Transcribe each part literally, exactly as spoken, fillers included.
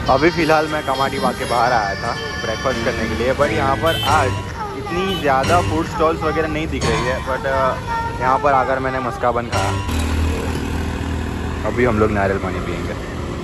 अभी फ़िलहाल मैं कमाटी बाग के बाहर आया था ब्रेकफास्ट करने के लिए, बट यहाँ पर आज इतनी ज़्यादा फूड स्टॉल्स वगैरह नहीं दिख रही है। बट यहाँ पर आकर मैंने मस्का बन खाया। अभी हम लोग नारियल पानी पियेंगे।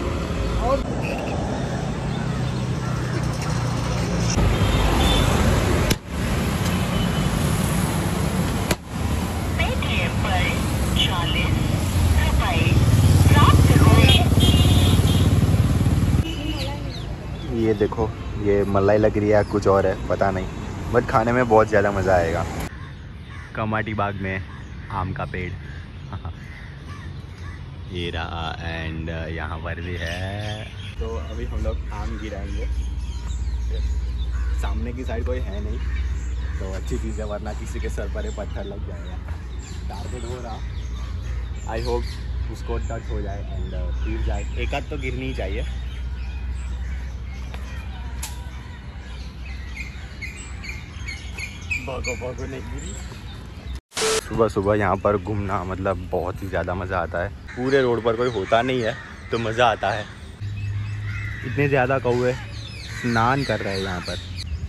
ये देखो, ये मलाई लग रही है, कुछ और है पता नहीं, बट खाने में बहुत ज़्यादा मज़ा आएगा। कमाटी बाग में आम का पेड़ ये रहा, एंड यहाँ पर भी है। तो अभी हम लोग आम गिराएंगे। सामने की साइड कोई है नहीं तो अच्छी चीज़ है, वरना किसी के सर पर पत्थर लग जाएगा। टारगेट हो रहा, आई होप उसको टच हो जाए एंड गिर जाए। एक आध तो गिरनी ही चाहिए। भागो भागो नहीं गिरी। सुबह सुबह यहाँ पर घूमना मतलब बहुत ही ज़्यादा मज़ा आता है। पूरे रोड पर कोई होता नहीं है तो मज़ा आता है। इतने ज़्यादा कौवे स्नान कर रहे हैं यहाँ पर।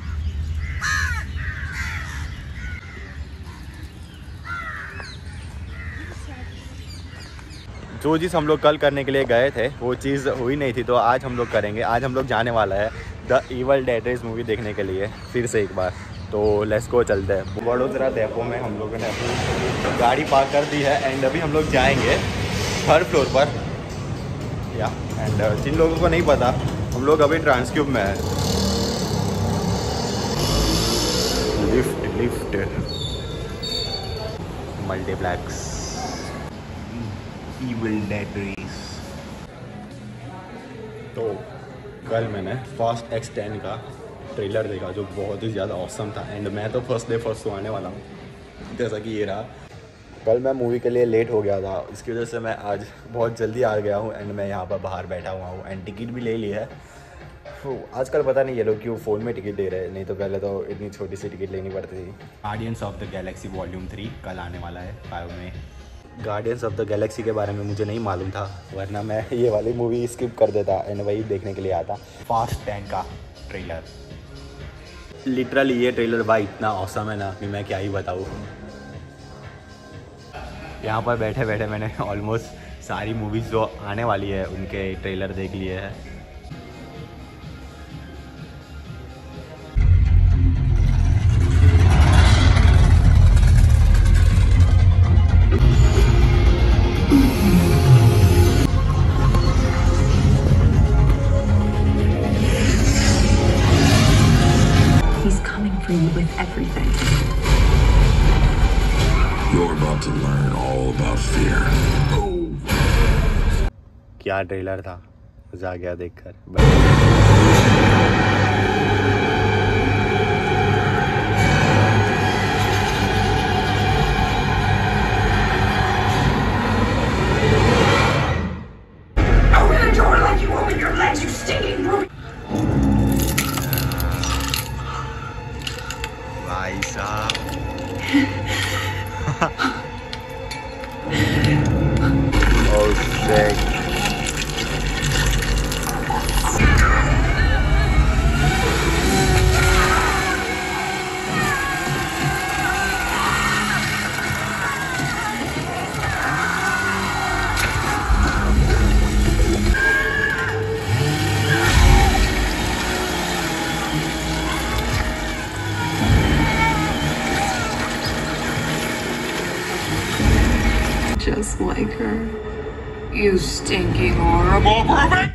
जो चीज़ हम लोग कल करने के लिए गए थे वो चीज़ हुई नहीं थी, तो आज हम लोग करेंगे। आज हम लोग जाने वाला है the Evil Dead Rise movie देखने के लिए फिर से एक बार। तो लेट्स गो, चलते हैं। वडोदरा डेपो में हम लोगों ने अपनी गाड़ी पार्क कर दी है एंड अभी हम लोग जाएंगे थर्ड फ्लोर पर या एंड जिन लोगों को नहीं पता, हम लोग अभी ट्रांसक्यूब में है। Lift lift multiplex Evil Dead Rise. तो कल मैंने फास्ट एक्स टेन का ट्रेलर देखा जो बहुत ही ज़्यादा ऑसम था एंड मैं तो फर्स्ट डे फर्स्ट शो आने वाला हूँ, जैसा कि ये रहा। कल मैं मूवी के लिए लेट हो गया था, इसकी वजह से मैं आज बहुत जल्दी आ गया हूँ एंड मैं यहाँ पर बाहर बैठा हुआ हूँ एंड टिकट भी ले ली है। तो आजकल पता नहीं ये लोग क्यों फ़ोन में टिकट दे रहे हैं, नहीं तो पहले तो इतनी छोटी सी टिकट लेनी पड़ती थी। Guardians of the Galaxy volume three कल आने वाला है फाइव में। गार्डियंस ऑफ द गैलेक्सी के बारे में मुझे नहीं मालूम था, वरना मैं ये वाली मूवी स्किप कर देता एंड वही देखने के लिए आता। फास्ट टेन का ट्रेलर, लिटरली ये ट्रेलर भाई इतना औसम है ना कि मैं क्या ही बताऊँ। यहाँ पर बैठे बैठे मैंने ऑलमोस्ट सारी मूवीज़ जो आने वाली है उनके ट्रेलर देख लिए हैं। With everything. You're about to learn all about fear. क्या ट्रेलर था, मजा आ गया देखकर। Open the door like you open your legs, you stinking brute. भाई साहब oh shit। Just like her. You stinking horrible woman!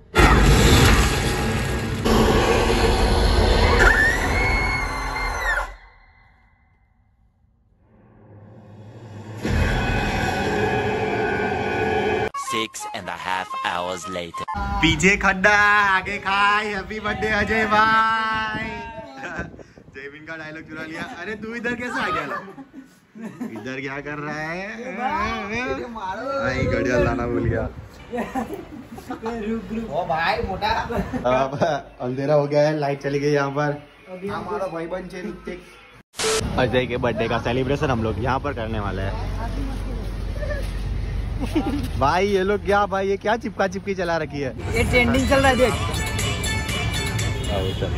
Six and a half hours later. पीछे खड्डा आगे खाए। हैप्पी बर्थडे अजय भाई। जयविन का डायलॉग चुरा लिया। अरे तू इधर कैसे आ गया? इधर क्या कर रहा है? नहीं, घड़ियाल लाना भूल गया। ओ भाई मोटा। अब अंधेरा हो गया है, लाइट चली गई यहाँ पर। हमारा भाई बन अजय के बर्थडे का सेलिब्रेशन हम लोग यहाँ पर करने वाले हैं। भाई ये लोग क्या भाई ये क्या चिपका चिपकी चला रखी है? ये ट्रेंडिंग चल रहा है देख। आओ चल।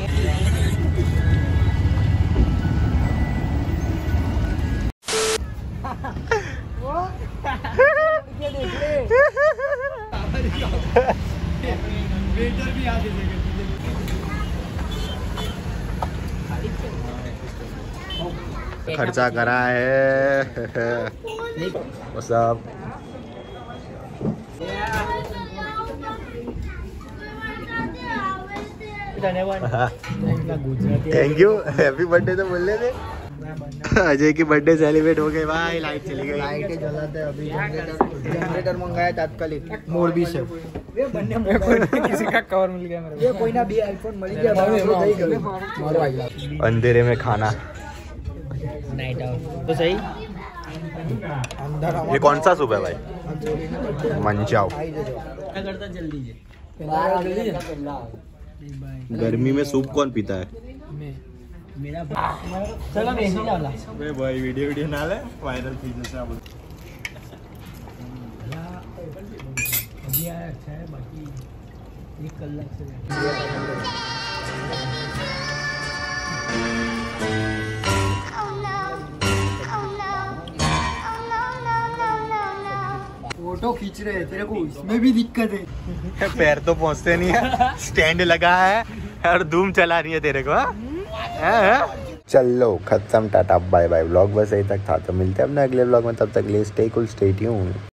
खर्चा करा है। सब थैंक यू, हैप्पी बर्थडे तो बोल रहे थे। अजय की बर्थडे सेलिब्रेट हो गई भाई, लाइट चली गई। लाइटें जलाते हैं अभी। जनरेटर मंगाया तात्कालिक मोरबी से। किसी का कवर मिल गया मेरे को। ये कोई ना भी आईफोन मिल गया। अंधेरे में खाना नाइट आउट तो सही। ये कौन सा सूप है भाई? मंचाओ। क्या करता जल्दी जी। गर्मी में सूप कौन पीता है? मेरा चलो मैं ही डाला। अबे भाई वीडियो वीडियो ना ले, वायरल थी जैसे आप। अभी आया अच्छा है, बाकी एक कलाक से फोटो खींच रहे हैं, तेरे को इसमें भी दिक्कत है। पैर तो पहुंचते नहीं है, स्टैंड लगा है और धूम चला रही है तेरे को। चलो खत्म, टाटा बाय बाय। व्लॉग बस यही तक था, तो मिलते हैं अपने अगले व्लॉग में। तब तक के लिए स्टे कूल, स्टे ट्यून्ड।